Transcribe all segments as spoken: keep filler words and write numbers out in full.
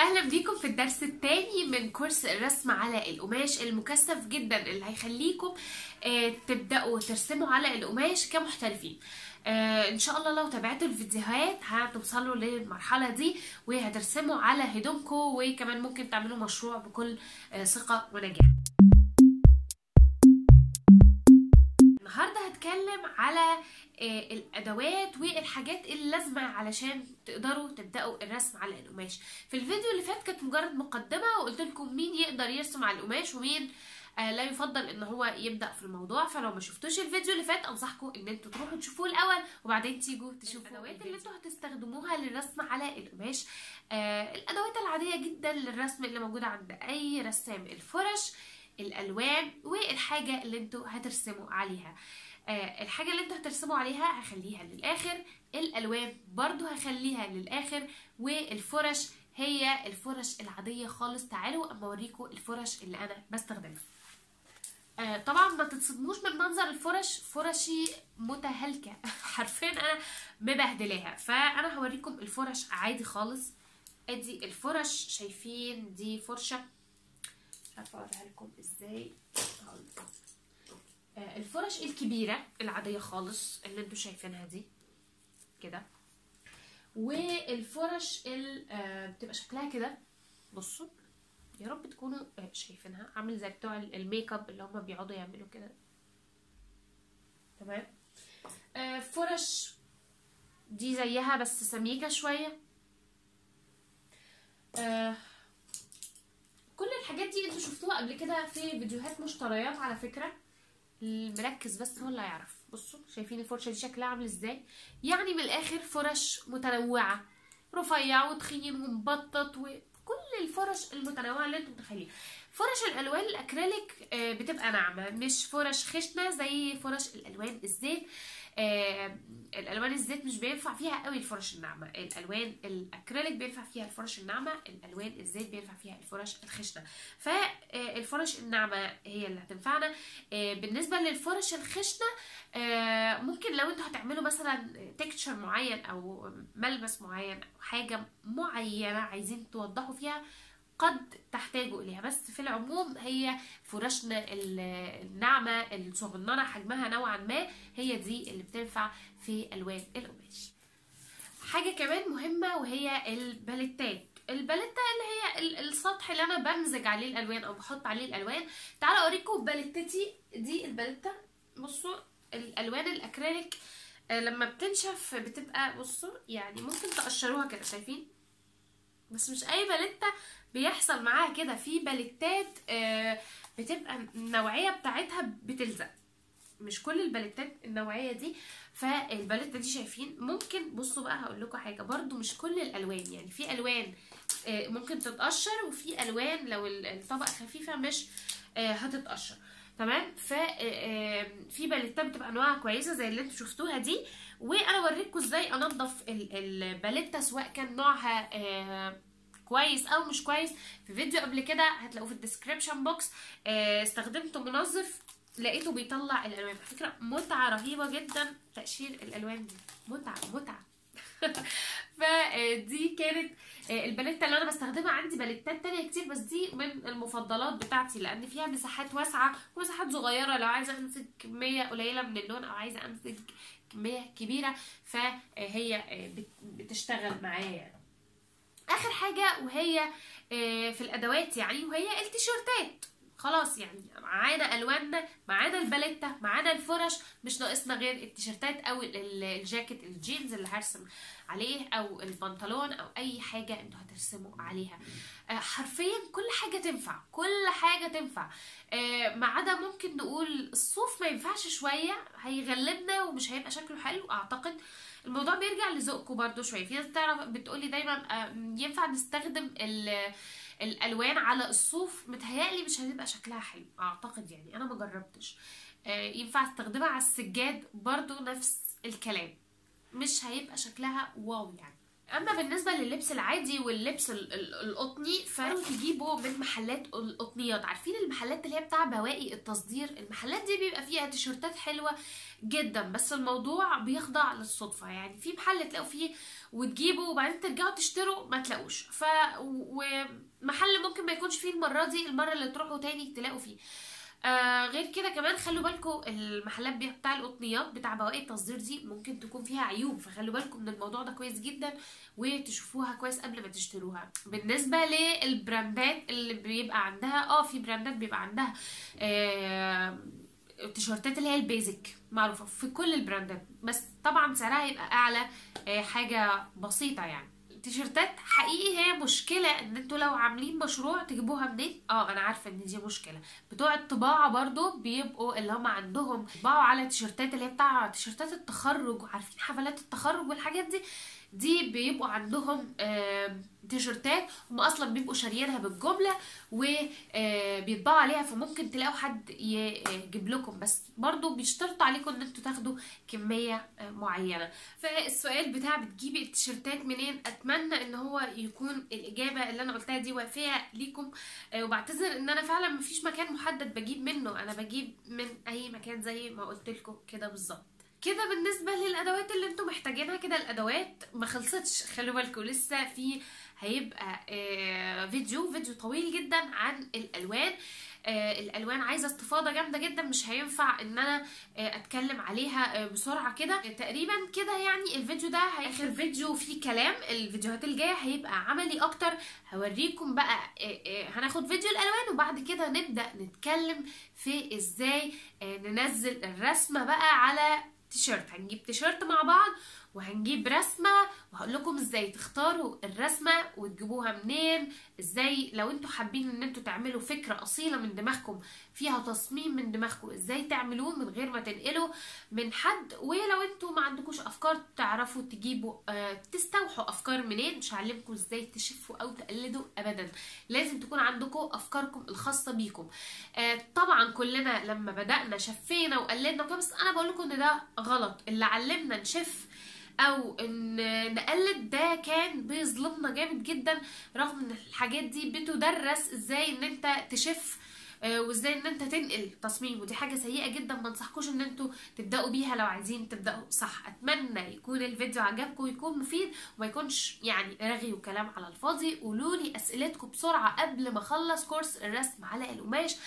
اهلا بيكم في الدرس الثاني من كورس الرسم على القماش المكثف جدا اللي هيخليكم آه تبداوا ترسموا على القماش كمحترفين. آه ان شاء الله لو تابعتوا الفيديوهات هتوصلوا للمرحله دي وهترسموا على هدومكم، وكمان ممكن تعملوا مشروع بكل آه ثقه ونجاح. النهارده هتكلم على الادوات والحاجات اللي لازمه علشان تقدروا تبداوا الرسم على القماش. في الفيديو اللي فات كانت مجرد مقدمه وقلت لكم مين يقدر يرسم على القماش ومين لا يفضل ان هو يبدا في الموضوع. فلو ما شفتوش الفيديو اللي فات انصحكم ان انتوا تروحوا تشوفوه الاول وبعدين تيجوا تشوفوا الادوات اللي انتوا هتستخدموها للرسم على القماش. آه الادوات العاديه جدا للرسم اللي موجوده عند اي رسام: الفرش، الالوان، والحاجه اللي انتوا هترسموا عليها. آه الحاجة اللي انتوا هترسموا عليها هخليها للآخر، الألوان برضو هخليها للآخر، والفرش هي الفرش العادية خالص. تعالوا اما اوريكم الفرش اللي انا بستخدمها. آه طبعا ما تتصدموش من منظر الفرش، فرشي متهالكة حرفيا انا مبهدلاها، فانا هوريكم الفرش عادي خالص. ادي الفرش، شايفين دي فرشة، مش عارفة اوريها لكم ازاي. هقولكم الفرش الكبيرة العادية خالص اللي انتوا شايفينها دي كده، والفرش اللي بتبقى شكلها كده. بصوا يا رب تكونوا شايفينها، عامل زي بتوع الميك اب اللي هما بيقعدوا يعملوا كده. تمام. فرش دي زيها بس سميكة شوية. كل الحاجات دي انتوا شفتوها قبل كده في فيديوهات مشتريات على فكرة، المركز بس هو اللي هيعرف. بصوا شايفين الفرشه دي شكلها عامل ازاي؟ يعني من الاخر فرش متنوعه، رفيع وتخين ومبطط وكل الفرش المتنوعه اللي انتم متخيلين. فرش الالوان الاكريليك بتبقى ناعمه، مش فرش خشنه زي فرش الالوان الزيت. آه الالوان الزيت مش بينفع فيها قوي الفرش الناعمه، الالوان الاكريليك بينفع فيها الفرش الناعمه، الالوان الزيت بينفع فيها الفرش الخشنه. فالفرش الناعمه هي اللي هتنفعنا. آه بالنسبه للفرش الخشنه آه ممكن لو انتوا هتعملوا مثلا تكتشر معين او ملمس معين او حاجه معينه عايزين توضحوا فيها قد تحتاجوا اليها، بس في العموم هي فرشنا الناعمه الصغننه حجمها نوعا ما هي دي اللي بتنفع في الوان القماش. حاجه كمان مهمه وهي الباليتات. الباليته اللي هي السطح اللي انا بمزج عليه الالوان او بحط عليه الالوان. تعالوا اوريكم باليتتي دي. الباليته بصوا الالوان الاكريليك لما بتنشف بتبقى بصوا يعني ممكن تقشروها كده، شايفين؟ بس مش اي باليته بيحصل معاها كده، في باليتات بتبقى النوعيه بتاعتها بتلزق، مش كل الباليتات النوعيه دي. فالباليته دي شايفين ممكن، بصوا بقى هقول لكم حاجه برضو، مش كل الالوان، يعني في الوان ممكن تتقشر وفي الوان لو الطبقه خفيفه مش هتتقشر. تمام. ففي باليتات بتبقى انواعها كويسه زي اللي انتوا شفتوها دي، وانا اوريكم ازاي انضف الباليته سواء كان نوعها كويس او مش كويس. في فيديو قبل كده هتلاقوه في الديسكريبشن بوكس، استخدمته منظف لقيته بيطلع الالوان. على فكره متعه رهيبه جدا تقشير الالوان دي، متعه متعه فدي كانت الباليته اللي انا بستخدمها. عندي باليتات تانية كتير بس دي من المفضلات بتاعتي لان فيها مساحات واسعه ومساحات صغيره، لو عايزه امسك كميه قليله من اللون او عايزه امسك كميه كبيره فهي بتشتغل معايا يعني. اخر حاجه وهي في الادوات يعني وهي التيشيرتات. خلاص يعني معانا الواننا، معانا الباليته، معانا الفرش، مش ناقصنا غير التيشيرتات او الجاكيت الجينز اللي هرسم عليه او البنطلون او اي حاجه انتوا هترسموا عليها. حرفيا كل حاجه تنفع، كل حاجه تنفع ما عدا ممكن نقول الصوف ما ينفعش شويه، هيغلبنا ومش هيبقى شكله حلو. اعتقد الموضوع بيرجع لذوقكم برضو شويه. في ناس تعرف بتقولي دايما ينفع نستخدم الالوان على الصوف، متهيألي مش هتبقى شكلها حلو اعتقد، يعني انا ما جربتش. ينفع استخدمها على السجاد برضو نفس الكلام، مش هيبقى شكلها واو يعني. اما بالنسبه لللبس العادي واللبس ال- ال- القطني فانتوا تجيبوا من محلات القطنيات. عارفين المحلات اللي هي بتاع بواقي التصدير؟ المحلات دي بيبقى فيها تيشيرتات حلوه جدا، بس الموضوع بيخضع للصدفه. يعني في محل تلاقوا فيه وتجيبوا وبعدين ترجعوا تشتروا ما تلاقوش، ف ومحل ممكن ما يكونش فيه المره دي، المره اللي تروحوا تاني تلاقوا فيه. آه غير كده كمان خلوا بالكم المحلات بي- بتاع القطنيات بتاع بواقي التصدير دي ممكن تكون فيها عيوب، فخلوا بالكم من الموضوع ده كويس جدا وتشوفوها كويس قبل ما تشتروها. بالنسبه للبراندات اللي بيبقى عندها اه في براندات بيبقى عندها آه التيشيرتات اللي هي البيزك معروفه في كل البراندات، بس طبعا سعرها يبقى اعلى، آه حاجه بسيطه يعني. التيشيرتات حقيقي هي مشكلة ان انتوا لو عاملين مشروع تجيبوها منين؟ اه انا عارفة ان دي مشكلة. بتوع الطباعة برضو بيبقوا اللي هم عندهم طباعوا على تيشيرتات اللي هي بتاع تيشيرتات التخرج، وعارفين حفلات التخرج والحاجات دي، دي بيبقوا عندهم آه تيشيرتات هم اصلا بيبقوا شاريينها بالجملة وبيطبعوا عليها، فممكن تلاقوا حد يجيب لكم، بس برضو بيشترطوا عليكم ان انتوا تاخدوا كمية آه معينة. فالسؤال بتاع بتجيبي التيشيرتات منين، اتمنى ان هو يكون الاجابه اللي انا قلتها دي وافيه ليكم. آه وبعتذر ان انا فعلا مفيش مكان محدد بجيب منه، انا بجيب من اي مكان زي ما قلت لكم كده بالظبط. كده بالنسبه للادوات اللي انتم محتاجينها. كده الادوات ما خلصتش، خلوا بالكم لسه في هيبقى آه فيديو فيديو طويل جدا عن الالوان. آه الالوان عايزه استفاضه جامده جدا، مش هينفع ان انا آه اتكلم عليها آه بسرعه كده. تقريبا كده يعني الفيديو ده اخر فيديو فيه كلام. الفيديوهات الجايه هيبقى عملي اكتر، هوريكم بقى آه آه هناخد فيديو الالوان وبعد كده نبدا نتكلم في ازاي آه ننزل الرسمه بقى على تيشيرت. هنجيب تيشيرت مع بعض وهنجيب رسمه وهقول لكم ازاي تختاروا الرسمه وتجيبوها منين، ازاي لو انتوا حابين ان انتوا تعملوا فكره اصيله من دماغكم فيها تصميم من دماغكم ازاي تعملوه من غير ما تنقلوا من حد. ولو انتوا ما عندكوش افكار تعرفوا تجيبوا آه تستوحوا افكار منين، مش هعلمكم ازاي تشفوا او تقلدوا ابدا، لازم تكون عندكم افكاركم الخاصه بيكم. آه طبعا كلنا لما بدانا شفينا وقلدنا وكده، بس انا بقول لكم ان ده غلط. اللي علمنا نشف او ان نقلد ده كان بيظلمنا جامد جدا، رغم ان الحاجات دي بتدرس ازاي ان انت تشف وازاي ان انت تنقل تصميم، ودي حاجه سيئه جدا ما انصحكوش ان انتوا تبداوا بيها لو عايزين تبداوا صح. اتمنى يكون الفيديو عجبكم ويكون مفيد وما يكونش يعني رغي وكلام على الفاضي. قولوا لي اسئلتكم بسرعه قبل ما اخلص كورس الرسم على القماش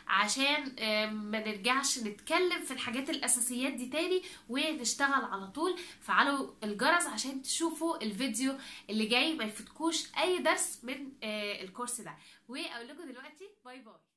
عشان ما نرجعش نتكلم في الحاجات الاساسيات دي تاني ونشتغل على طول. فعلوا الجرس عشان تشوفوا الفيديو اللي جاي ما يفوتكوش اي درس من الكورس ده. واقول لكم دلوقتي باي باي.